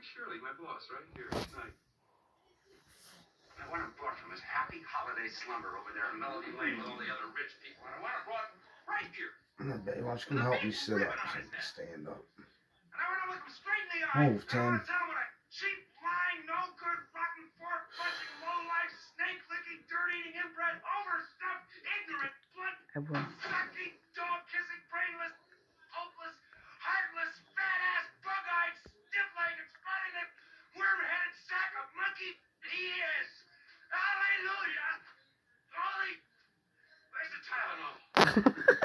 Shirley, my boss, right here. Night. I want him brought from his happy holiday slumber over there in Melody Lane with all the other rich people. And I want him brought right here. Baywatch, come help me sit up so I can stand up. And I want to look him straight in the eye. Move, Tim. I want to tell him what a cheap, lying, no good, rotten, fork-punching, low-life, snake-licking, dirt-eating, inbred, overstuffed, ignorant, blood-sucking, dog-kissing, brainless, hopeless, heartless, fat-ass, bug-eyed, stiff-legged, spotted-lipped, worm-headed sack of monkey he is. Hallelujah! Holy... Where's the Tylenol?